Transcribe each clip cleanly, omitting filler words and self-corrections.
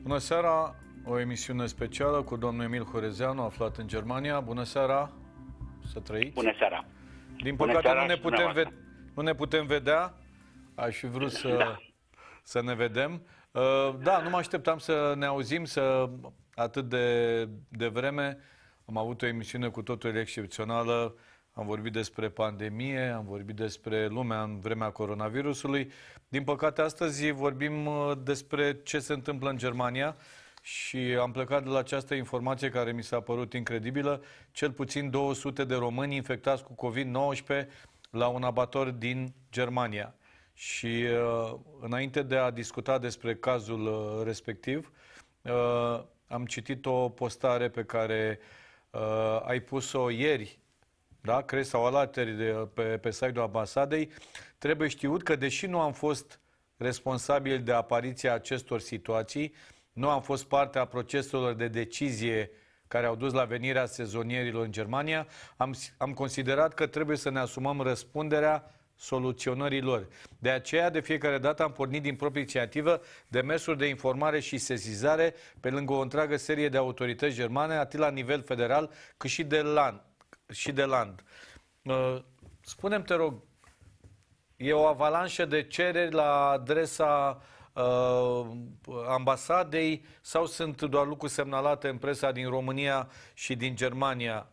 Bună seara, o emisiune specială cu domnul Emil Horezeanu, aflat în Germania. Bună seara, să trăiți. Bună seara. Din păcate nu ne putem vedea. Aș fi vrut să ne vedem. Da, nu mă așteptam să ne auzim atât de vreme. Am avut o emisiune cu totul excepțională. Am vorbit despre pandemie, am vorbit despre lumea în vremea coronavirusului. Din păcate, astăzi vorbim despre ce se întâmplă în Germania și am plecat de la această informație care mi s-a părut incredibilă. Cel puțin 200 de români infectați cu COVID-19 la un abator din Germania. Și înainte de a discuta despre cazul respectiv, am citit o postare pe care ai pus-o ieri, da? Crezi sau alateri pe site-ul ambasadei. Trebuie știut că, deși nu am fost responsabili de apariția acestor situații, nu am fost parte a proceselor de decizie care au dus la venirea sezonierilor în Germania, am considerat că trebuie să ne asumăm răspunderea soluționării lor. De aceea, de fiecare dată am pornit din proprie inițiativă demersuri de informare și sesizare pe lângă o întreagă serie de autorități germane, atât la nivel federal cât și de land. Spune-mi, te rog, e o avalanșă de cereri la adresa ambasadei sau sunt doar lucruri semnalate în presa din România și din Germania?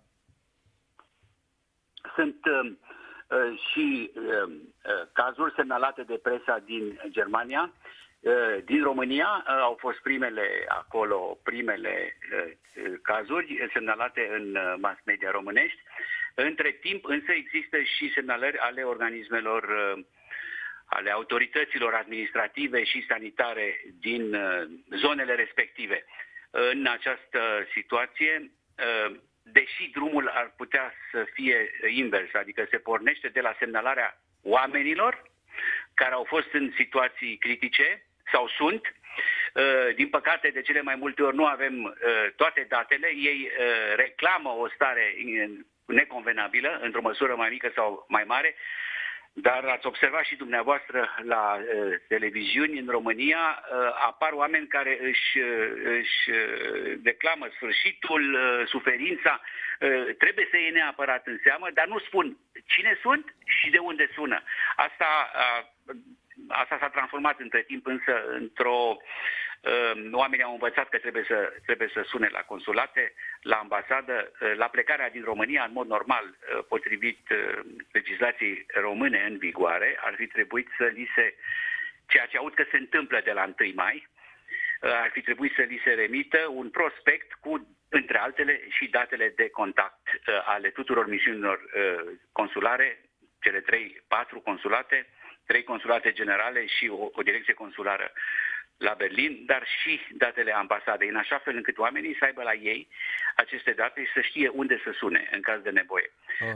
Sunt și cazuri semnalate de presa din Germania. Din România au fost primele cazuri semnalate în mass media românești. Între timp însă există și semnalări ale organismelor, ale autorităților administrative și sanitare din zonele respective. În această situație, deși drumul ar putea să fie invers, adică se pornește de la semnalarea oamenilor care au fost în situații critice sau sunt, din păcate de cele mai multe ori nu avem toate datele, ei reclamă o stare neconvenabilă, într-o măsură mai mică sau mai mare, dar ați observat și dumneavoastră la televiziuni în România, apar oameni care își declamă sfârșitul, suferința, trebuie să iei neapărat în seamă, dar nu spun cine sunt și de unde sună. Asta s-a transformat între timp însă oamenii au învățat că trebuie să sune la consulate, la ambasadă. La plecarea din România, în mod normal, potrivit legislației române în vigoare, ar fi trebuit să li se, ceea ce aud că se întâmplă de la 1 mai, ar fi trebuit să li se remită un prospect cu, între altele, și datele de contact ale tuturor misiunilor consulare, cele 4 consulate, 3 consulate generale și o direcție consulară la Berlin, dar și datele ambasadei, în așa fel încât oamenii să aibă la ei aceste date și să știe unde să sune în caz de nevoie.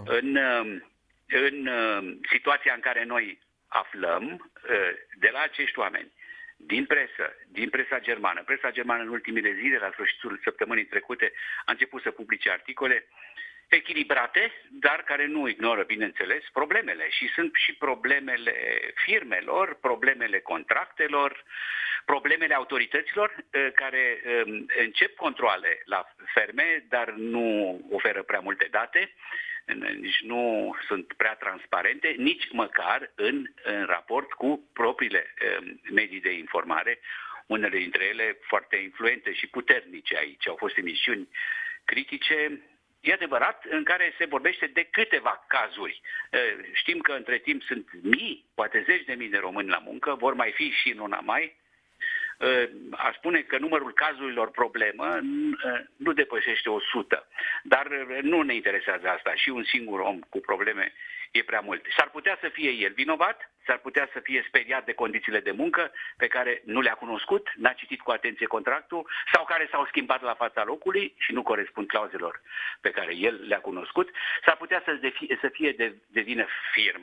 În situația în care noi aflăm de la acești oameni, din presa germană. Presa germană în ultimele zile, la sfârșitul săptămânii trecute, a început să publice articole echilibrate, dar care nu ignoră, bineînțeles, problemele. Și sunt și problemele firmelor, problemele contractelelor, problemele autorităților care încep controale la ferme, dar nu oferă prea multe date, nici nu sunt prea transparente, nici măcar în raport cu propriile medii de informare, unele dintre ele foarte influente și puternice aici. Au fost emisiuni critice, e adevărat, în care se vorbește de câteva cazuri. Știm că între timp sunt mii, poate 10.000 de români la muncă, vor mai fi și în luna mai. Aș spune că numărul cazurilor problemă nu depășește 100, dar nu ne interesează asta. Și un singur om cu probleme e prea mult. S-ar putea să fie el vinovat, s-ar putea să fie speriat de condițiile de muncă pe care nu le-a cunoscut, n-a citit cu atenție contractul sau care s-au schimbat la fața locului și nu corespund clauzelor pe care el le-a cunoscut. S-ar putea să fie de vină firma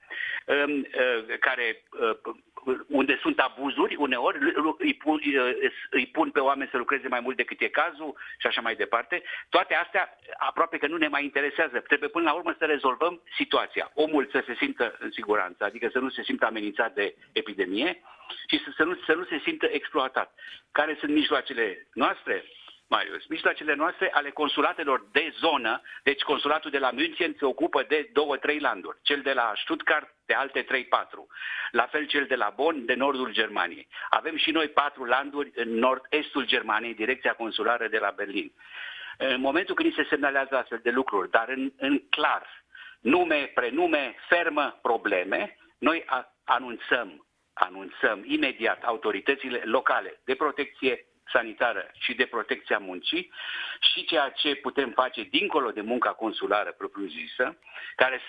unde sunt abuzuri, uneori îi pun pe oameni să lucreze mai mult decât e cazul și așa mai departe. Toate astea aproape că nu ne mai interesează. Trebuie până la urmă să rezolvăm situația. Omul să se simtă în siguranță, adică să nu se simtă amenințat de epidemie și să nu se simtă exploatat. Care sunt mijloacele noastre? Marius, mijloacele noastre ale consulatelor de zonă, deci consulatul de la München se ocupă de 2-3 landuri, cel de la Stuttgart de alte 3-4, la fel cel de la Bonn de nordul Germaniei. Avem și noi 4 landuri în nord-estul Germaniei, direcția consulară de la Berlin. În momentul când se semnalează astfel de lucruri, dar în clar, nume, prenume, fermă, probleme, noi anunțăm imediat autoritățile locale de protecție sanitară și de protecția muncii și ceea ce putem face dincolo de munca consulară propriu-zisă, care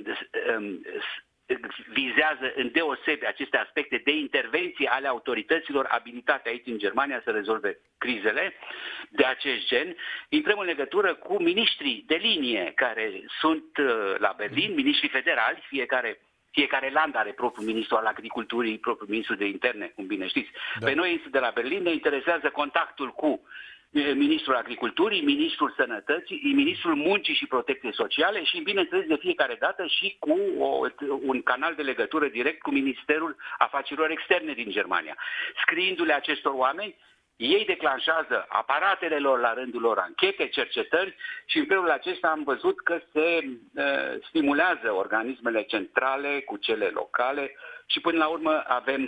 vizează îndeosebi aceste aspecte de intervenție ale autorităților abilitate aici în Germania să rezolve crizele de acest gen. Intrăm în legătură cu miniștrii de linie care sunt la Berlin, miniștrii federali, fiecare land are propriul ministru al agriculturii, propriul ministru de interne, cum bine știți. Da. Pe noi de la Berlin ne interesează contactul cu ministrul agriculturii, ministrul sănătății, ministrul muncii și protecției sociale și, bineînțeles, de fiecare dată și cu un canal de legătură direct cu Ministerul Afacerilor Externe din Germania. Scriindu-le acestor oameni, ei declanșează aparatele lor la rândul lor, anchete, cercetări și în felul acesta am văzut că se stimulează organismele centrale cu cele locale și până la urmă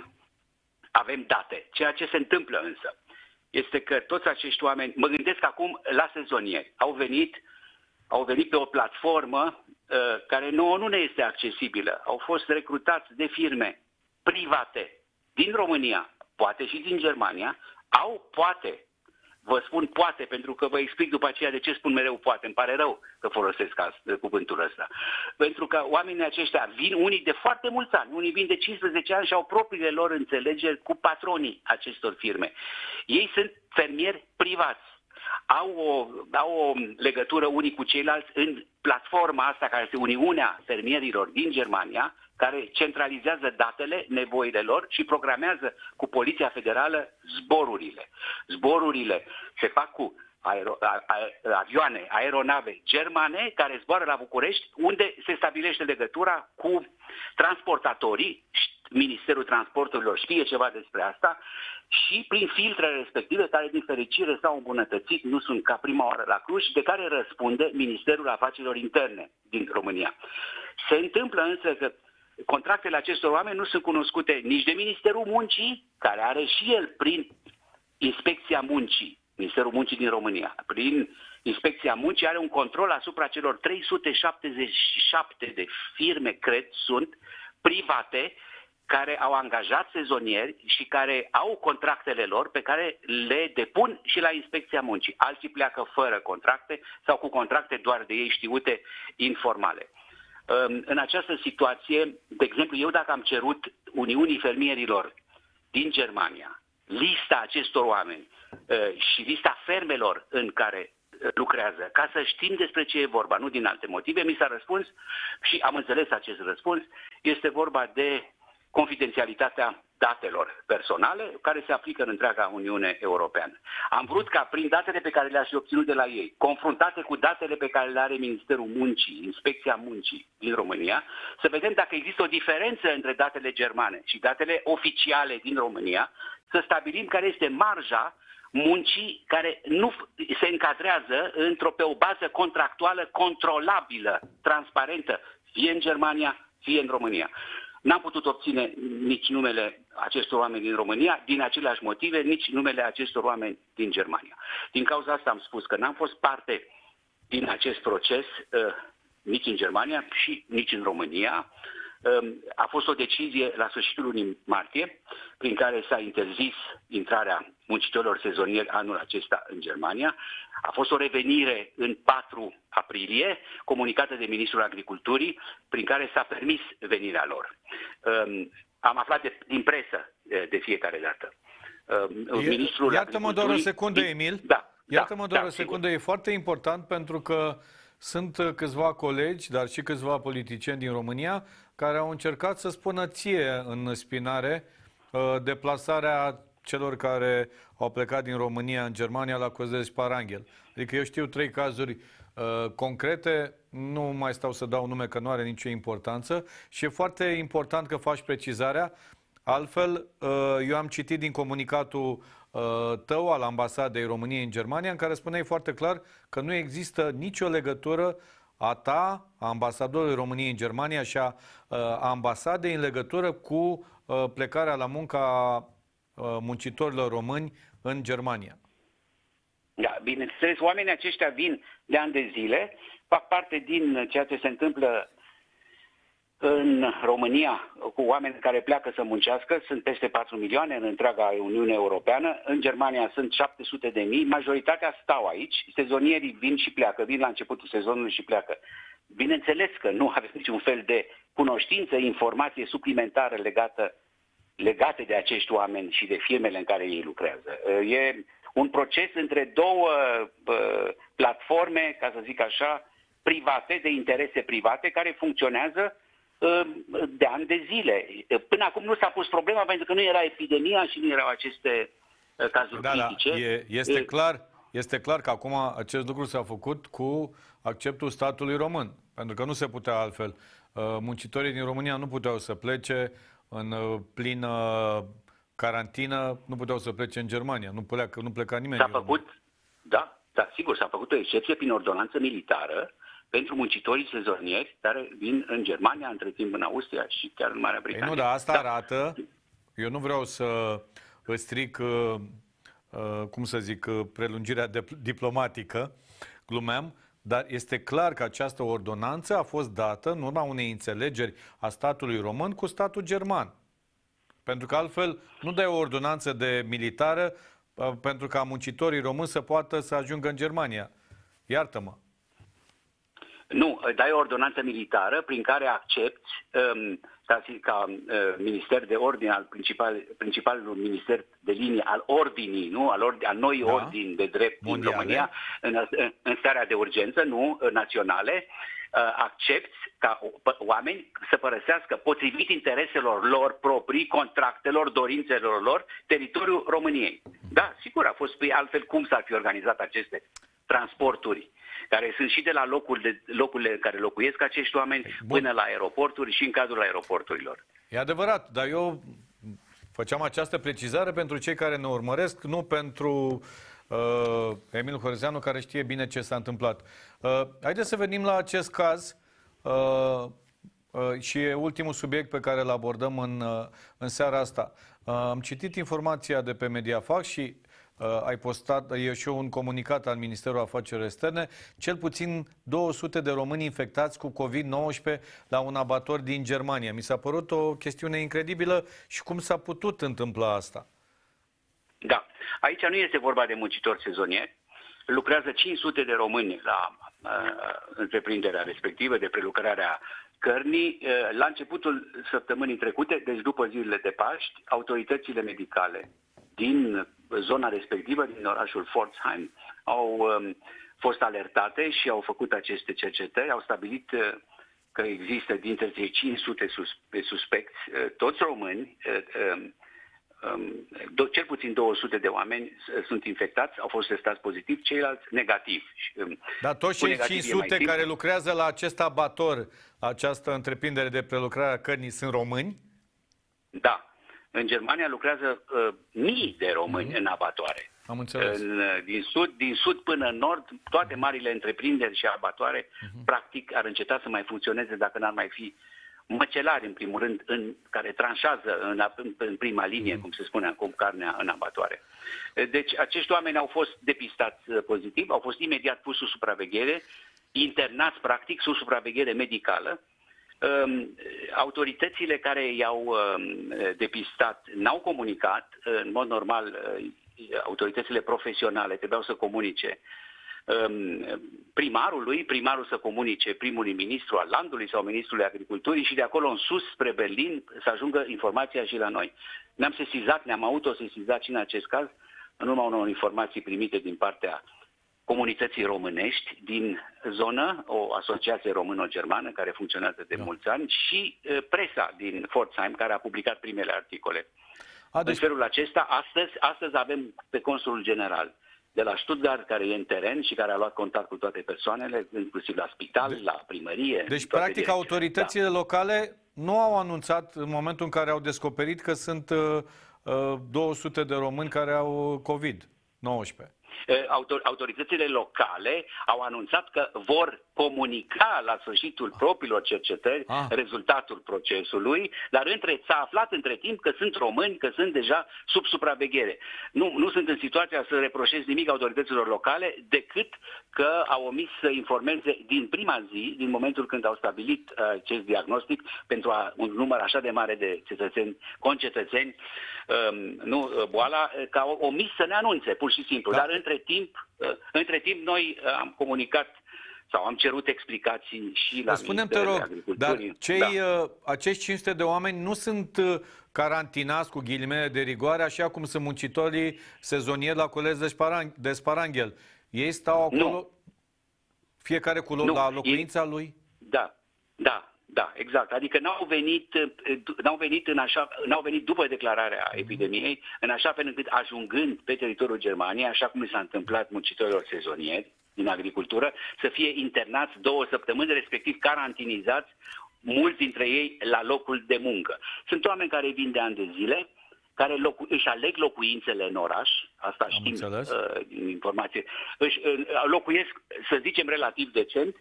avem date. Ceea ce se întâmplă însă este că toți acești oameni, mă gândesc acum la sezonieri, au venit pe o platformă care nouă nu ne este accesibilă. Au fost recrutați de firme private din România, poate și din Germania, poate, vă spun poate, pentru că vă explic după aceea de ce spun mereu poate, îmi pare rău că folosesc cuvântul ăsta. Pentru că oamenii aceștia vin unii de foarte mulți ani, unii vin de 15 ani și au propriile lor înțelegeri cu patronii acestor firme. Ei sunt fermieri privați. Au o legătură unii cu ceilalți în platforma asta care este Uniunea Fermierilor din Germania, care centralizează datele, nevoile lor și programează cu Poliția Federală zborurile. Zborurile se fac cu avioane, aeronave germane care zboară la București, unde se stabilește legătura cu transportatorii. Ministerul Transporturilor știe ceva despre asta și prin filtrele respective, care din fericire s-au îmbunătățit, nu sunt ca prima oară la Cluj, de care răspunde Ministerul Afacerilor Interne din România. Se întâmplă însă că contractele acestor oameni nu sunt cunoscute nici de Ministerul Muncii, care are și el prin Inspecția Muncii, Ministerul Muncii din România, prin Inspecția Muncii are un control asupra celor 377 de firme, cred, sunt private, care au angajat sezonieri și care au contractele lor pe care le depun și la Inspecția Muncii. Alții pleacă fără contracte sau cu contracte doar de ei știute informale. În această situație, de exemplu, eu dacă am cerut Uniunii Fermierilor din Germania lista acestor oameni și lista fermelor în care lucrează, ca să știm despre ce e vorba, nu din alte motive, mi s-a răspuns și am înțeles acest răspuns, este vorba de confidențialitatea datelor personale care se aplică în întreaga Uniune Europeană. Am vrut ca prin datele pe care le-aș fi obținut de la ei, confruntate cu datele pe care le are Ministerul Muncii, Inspecția Muncii din România, să vedem dacă există o diferență între datele germane și datele oficiale din România, să stabilim care este marja muncii care nu se încadrează pe o bază contractuală controlabilă, transparentă, fie în Germania, fie în România. N-am putut obține nici numele acestor oameni din România, din aceleași motive, nici numele acestor oameni din Germania. Din cauza asta am spus că n-am fost parte din acest proces nici în Germania și nici în România. A fost o decizie la sfârșitul lunii martie, prin care s-a interzis intrarea muncitorilor sezonieri anul acesta în Germania. A fost o revenire în 4 aprilie, comunicată de Ministrul Agriculturii, prin care s-a permis venirea lor. Am aflat din presă de fiecare dată. Iartă-mă doar o secundă, Emil. Da. Iartă-mă doar o secundă, e foarte important pentru că sunt câțiva colegi, dar și câțiva politicieni din România care au încercat să spună ție în spinare deplasarea celor care au plecat din România în Germania la Cozești-Paranghel. Adică eu știu 3 cazuri concrete, nu mai stau să dau nume că nu are nicio importanță și e foarte important că faci precizarea. Altfel, eu am citit din comunicatul tău al Ambasadei României în Germania, în care spuneai foarte clar că nu există nicio legătură a ta, a ambasadorului României în Germania și a ambasadei în legătură cu plecarea la muncă a muncitorilor români în Germania. Da, bineînțeles, oamenii aceștia vin de ani de zile, fac parte din ceea ce se întâmplă în România cu oameni care pleacă să muncească. Sunt peste 4 milioane în întreaga Uniune Europeană. În Germania sunt 700.000. Majoritatea stau aici. Sezonierii vin și pleacă. Vin la începutul sezonului și pleacă. Bineînțeles că nu avem niciun fel de cunoștință, informație suplimentară legate de acești oameni și de firmele în care ei lucrează. E un proces între două platforme, ca să zic așa, private, de interese private, care funcționează de ani de zile. Până acum nu s-a pus problema pentru că nu era epidemia și nu erau aceste cazuri critice. Este clar că acum acest lucru s-a făcut cu acceptul statului român, pentru că nu se putea altfel. Muncitorii din România nu puteau să plece în plină carantină, nu puteau să plece în Germania. Nu pleca nimeni din România. Da, sigur, s-a făcut o excepție prin ordonanță militară pentru muncitorii sezonieri care vin în Germania, între timp în Austria și chiar în Marea Britanie. Nu, dar asta arată, eu nu vreau să stric, cum să zic, prelungirea diplomatică, glumeam, dar este clar că această ordonanță a fost dată în urma unei înțelegeri a statului român cu statul german. Pentru că altfel nu dai o ordonanță de militară pentru ca muncitorii români să poată să ajungă în Germania. Iartă-mă. Nu, dai o ordonanță militară prin care accepti ca minister de ordine, al principalul minister de linie al ordinii, nu? Al noi ordini de drept din România, în starea de urgență, nu naționale, accepti ca oameni să părăsească, potrivit intereselor lor proprii, contractelor, dorințelor lor, teritoriul României. Da, sigur, a fost altfel cum s-ar fi organizat aceste transporturi, care sunt și de la locurile în care locuiesc acești oameni până la aeroporturi și în cadrul aeroporturilor. E adevărat, dar eu făceam această precizare pentru cei care ne urmăresc, nu pentru Emil Horezeanu, care știe bine ce s-a întâmplat. Haideți să venim la acest caz și e ultimul subiect pe care îl abordăm în seara asta. Am citit informația de pe Mediafax și ai postat, e și un comunicat al Ministerului Afacerilor Externe, cel puțin 200 de români infectați cu COVID-19 la un abator din Germania. Mi s-a părut o chestiune incredibilă și cum s-a putut întâmpla asta? Da, aici nu este vorba de muncitori sezonieri. Lucrează 500 de români la întreprinderea respectivă de prelucrare a cărnii. La începutul săptămânii trecute, deci după zilele de Paști, autoritățile medicale din zona respectivă, din orașul Pforzheim, au fost alertate și au făcut aceste cercetări, au stabilit că există dintre cei 500 de suspecți, toți români, cel puțin 200 de oameni sunt infectați, au fost testați pozitiv, ceilalți negativ. Dar toți cei 500 care lucrează la acest abator, această întreprindere de prelucrare a cărnii, sunt români? Da. În Germania lucrează mii de români în abatoare. Am înțeles. Din sud până în nord, toate marile întreprinderi și abatoare, practic, ar înceta să mai funcționeze dacă n-ar mai fi măcelari, în primul rând, care tranșează în prima linie, cum se spune acum, carnea în abatoare. Deci, acești oameni au fost depistați pozitiv, au fost imediat puși sub supraveghere, internați, practic, sub supraveghere medicală. Autoritățile care i-au depistat n-au comunicat. În mod normal, autoritățile profesionale trebuiau să comunice primarul să comunice primului ministru al landului sau ministrului agriculturii și de acolo în sus, spre Berlin, să ajungă informația și la noi. Ne-am sesizat, ne-am autosesizat și în acest caz, în urma unor informații primite din partea comunității românești din zonă, o asociație româno-germană care funcționează de mulți ani și presa din Pforzheim care a publicat primele articole. În felul acesta, astăzi avem pe consulul general de la Stuttgart, care e în teren și care a luat contact cu toate persoanele, inclusiv la spital, la primărie. Deci, practic, autoritățile locale nu au anunțat în momentul în care au descoperit că sunt 200 de români care au COVID-19. Autoritățile locale au anunțat că vor comunica la sfârșitul propriilor cercetări rezultatul procesului, dar s-a aflat între timp că sunt români, că sunt deja sub supraveghere. Nu sunt în situația să reproșez nimic autorităților locale, decât că au omis să informeze din prima zi, din momentul când au stabilit acest diagnostic pentru un număr așa de mare de concetățeni, boala, că au omis să ne anunțe, pur și simplu. Dar între timp noi am comunicat sau am cerut explicații și la Ministerul Agriculturii. Dar acești 500 de oameni nu sunt carantinați cu ghilimele de rigoare, așa cum sunt muncitorii sezonieri la colegi de Sparanghel. Ei stau acolo, fiecare cu la locuința lui? Da, exact. Adică n-au venit după declararea epidemiei, în așa fel încât, ajungând pe teritoriul Germaniei, așa cum s-a întâmplat muncitorilor sezonieri din agricultură, să fie internați 2 săptămâni, respectiv carantinizați, mulți dintre ei la locul de muncă. Sunt oameni care vin de ani de zile, care își aleg locuințele în oraș, asta știm din informație, locuiesc, să zicem, relativ decent,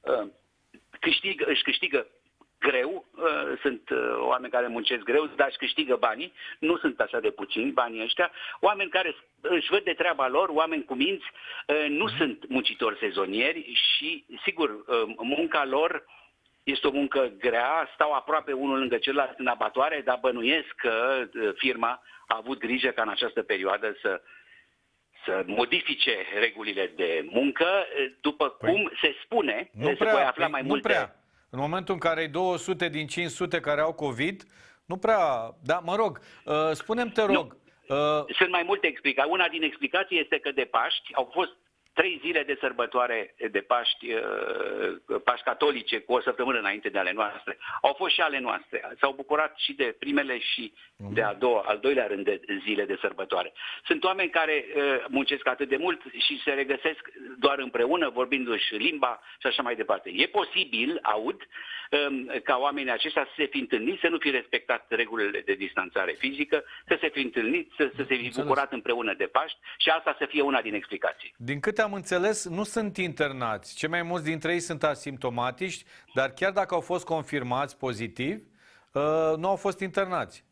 își câștigă greu, sunt oameni care muncesc greu, dar își câștigă banii, nu sunt așa de puțini banii ăștia, oameni care își văd de treaba lor, oameni cu minți, nu sunt muncitori sezonieri și, sigur, munca lor este o muncă grea, stau aproape unul lângă celălalt în abatoare, dar bănuiesc că firma a avut grijă ca în această perioadă să modifice regulile de muncă, după cum se spune, se voi afla mai multe. Nu prea. În momentul în care ai 200 din 500 care au COVID, nu prea... Da, mă rog, spune-mi, te rog... Sunt mai multe explicații. Una din explicații este că de Paști au fost 3 zile de sărbătoare de Paști catolice, cu o săptămână înainte de ale noastre. Au fost și ale noastre. S-au bucurat și de primele și de al doilea rând de zile de sărbătoare. Sunt oameni care muncesc atât de mult și se regăsesc doar împreună, vorbindu-și limba și așa mai departe. E posibil, aud, ca oamenii aceștia să se fi întâlnit, să nu fi respectat regulile de distanțare fizică, să se fi întâlnit, să se fi bucurat împreună de Paști și asta să fie una din explicații. Din câte am înțeles, nu sunt internați. Cei mai mulți dintre ei sunt asimptomatici, dar chiar dacă au fost confirmați pozitivi, nu au fost internați.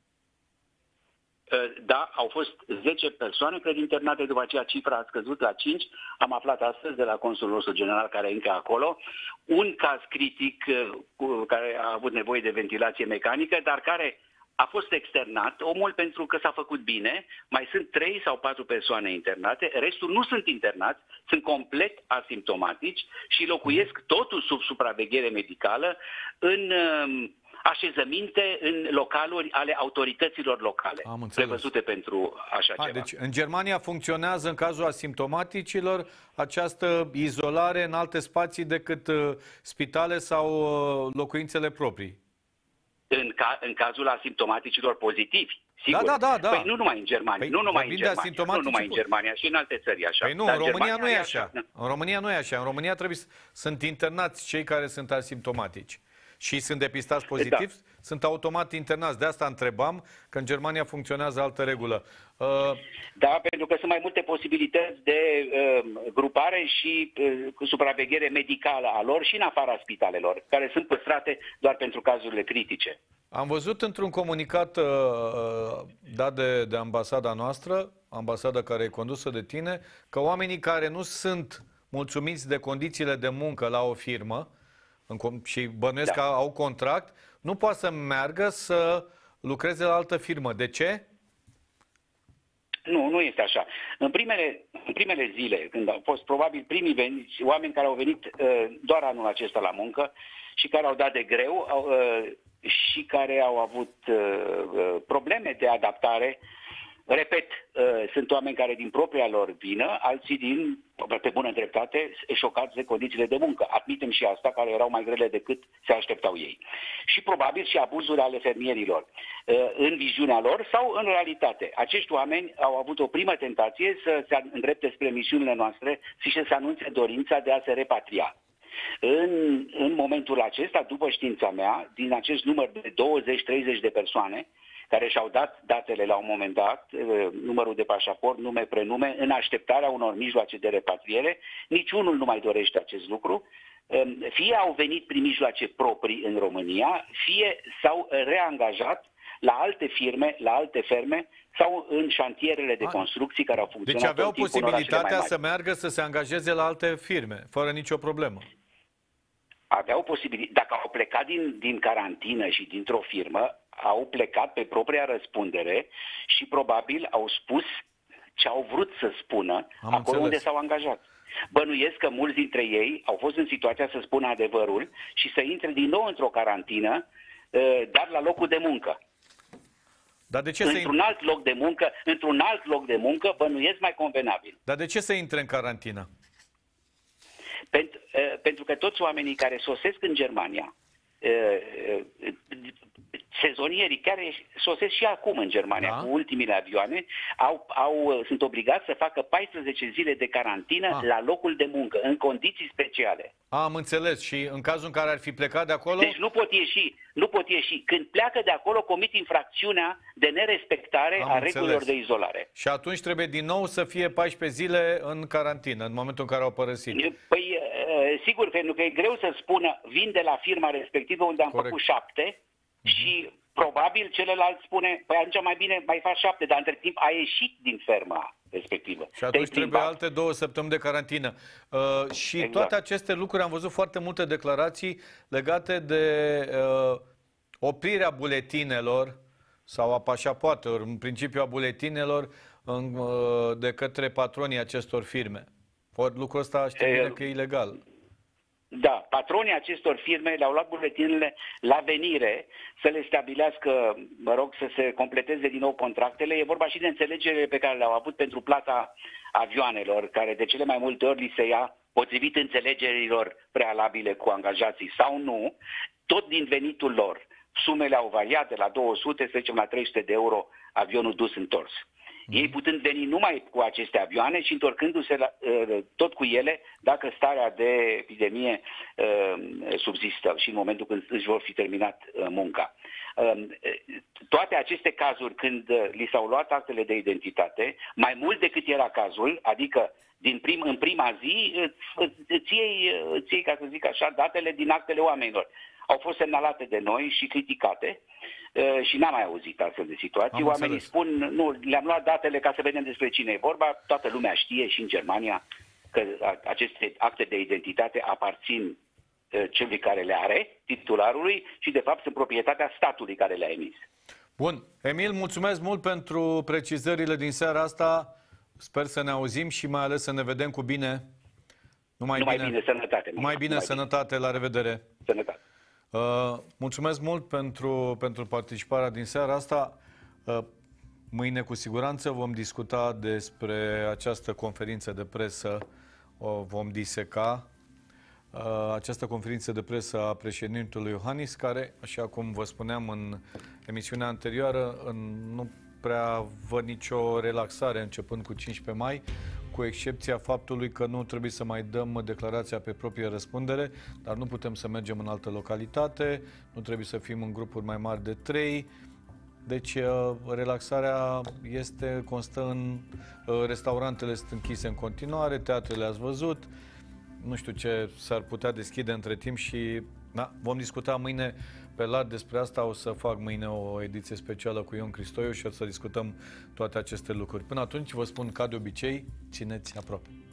Da, au fost 10 persoane, cred, internate, după aceea cifra a scăzut la 5. Am aflat astăzi de la consulul nostru general, care e încă acolo, un caz critic care a avut nevoie de ventilație mecanică, dar care a fost externat, omul pentru că s-a făcut bine, mai sunt 3 sau 4 persoane internate, restul nu sunt internați, sunt complet asimptomatici și locuiesc totul sub supraveghere medicală în așezăminte, în localuri ale autorităților locale, prevăzute pentru așa ceva. Deci în Germania funcționează în cazul asimptomaticilor această izolare în alte spații decât spitale sau locuințele proprii. În cazul asimptomaticilor pozitivi, sigur. Da. Păi nu numai în Germania, nu numai în Germania, și în alte țări așa. Păi nu, în România nu e așa. În România nu e așa. În România sunt internați cei care sunt asimptomatici și sunt depistați pozitiv, sunt automat internați. De asta întrebam, că în Germania funcționează altă regulă. Da, pentru că sunt mai multe posibilități de grupare și supraveghere medicală a lor și în afara spitalelor, care sunt păstrate doar pentru cazurile critice. Am văzut într-un comunicat dat de ambasada noastră, ambasada care e condusă de tine, că oamenii care nu sunt mulțumiți de condițiile de muncă la o firmă și bănuiesc că au contract, nu poate să meargă să lucreze la altă firmă. De ce? Nu este așa. În primele zile, când au fost probabil primii oameni care au venit doar anul acesta la muncă și care au dat de greu și care au avut probleme de adaptare Repet, sunt oameni care din propria lor vină, alții pe bună dreptate, șocați de condițiile de muncă. Admitem și asta, care erau mai grele decât se așteptau ei. Și probabil și abuzuri ale fermierilor în viziunea lor sau în realitate. Acești oameni au avut o primă tentație să se îndrepte spre misiunile noastre și să se anunțe dorința de a se repatria. În momentul acesta, după știința mea, din acest număr de 20-30 de persoane care și-au dat datele la un moment dat, numărul de pașaport, nume, prenume, în așteptarea unor mijloace de repatriere, niciunul nu mai dorește acest lucru. Fie au venit prin mijloace proprii în România, fie s-au reangajat la alte firme, la alte ferme sau în șantierele de construcții care au funcționat. Deci aveau posibilitatea să meargă să se angajeze la alte firme, fără nicio problemă. Aveau posibilitatea, dacă au plecat din carantină și dintr-o firmă, au plecat pe propria răspundere și probabil au spus ce au vrut să spună acolo unde s-au angajat. Bănuiesc că mulți dintre ei au fost în situația să spună adevărul și să intre din nou într-o carantină, dar la locul de muncă. Dar de ce într-un alt loc de muncă, bănuiesc mai convenabil. Dar de ce să intre în carantină? Pentru că toți oamenii care sosesc în Germania, sezonierii care sosesc și acum în Germania, cu ultimile avioane, sunt obligați să facă 14 zile de carantină la locul de muncă, în condiții speciale. Am înțeles. Și în cazul în care ar fi plecat de acolo? Deci nu pot ieși. Când pleacă de acolo, comit infracțiunea de nerespectare a regulilor de izolare. Și atunci trebuie din nou să fie 14 zile în carantină, în momentul în care au părăsit. Păi, sigur, pentru că e greu să spună, vin de la firma respectivă unde am făcut 7 și probabil celălalt spune, păi atunci mai bine mai faci 7, dar între timp a ieșit din ferma respectivă. Și atunci trebuie alte 2 săptămâni de carantină. Și toate aceste lucruri, am văzut foarte multe declarații legate de oprirea buletinelor sau a pașapoartelor, în principiu a buletinelor, de către patronii acestor firme. Lucrul ăsta știm bine că e ilegal. Da, patronii acestor firme le-au luat buletinele la venire să le stabilească, să se completeze din nou contractele. E vorba și de înțelegerile pe care le-au avut pentru plata avioanelor, care de cele mai multe ori li se ia potrivit înțelegerilor prealabile cu angajații sau nu, tot din venitul lor. Sumele au variat de la 200, să zicem, la 300 de euro avionul dus întors. Ei putând veni numai cu aceste avioane și întorcându-se tot cu ele dacă starea de epidemie subzistă și în momentul când își vor fi terminat munca. Toate aceste cazuri când li s-au luat actele de identitate, mai mult decât era cazul, adică în prima zi îți iei, ca să zic așa, datele din actele oamenilor. Au fost semnalate de noi și criticate și n-am mai auzit astfel de situații. Oamenii spun, nu, le-am luat datele ca să vedem despre cine e vorba. Toată lumea știe și în Germania că aceste acte de identitate aparțin celui care le are, titularului, și de fapt sunt proprietatea statului care le-a emis. Bun. Emil, mulțumesc mult pentru precizările din seara asta. Sper să ne auzim și mai ales să ne vedem cu bine. Numai bine, sănătate. Numai bine, sănătate, la revedere. Sănătate. Mulțumesc mult pentru participarea din seara asta. Mâine cu siguranță vom discuta despre această conferință de presă, o vom diseca. Această conferință de presă a președintelui Iohannis, care, așa cum vă spuneam în emisiunea anterioară, nu prea văd nicio relaxare începând cu 15 mai, cu excepția faptului că nu trebuie să mai dăm declarația pe proprie răspundere, dar nu putem să mergem în altă localitate, nu trebuie să fim în grupuri mai mari de 3, deci relaxarea constă în restaurantele sunt închise în continuare, teatrele ați văzut, nu știu ce s-ar putea deschide între timp și vom discuta mâine pe larg despre asta. O să fac mâine o ediție specială cu Ion Cristoiu și o să discutăm toate aceste lucruri. Până atunci vă spun ca de obicei, țineți aproape.